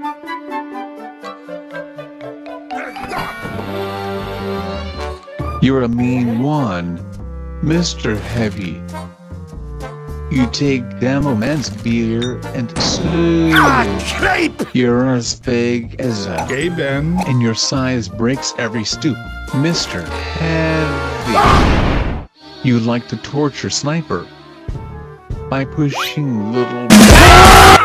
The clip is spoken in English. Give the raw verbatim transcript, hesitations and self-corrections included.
You're a mean one, Mister Heavy. You take demo man's beer and sleep. You're as big as a Gay Ben. and your size breaks every stoop, Mister Heavy. You like to torture Sniper by pushing little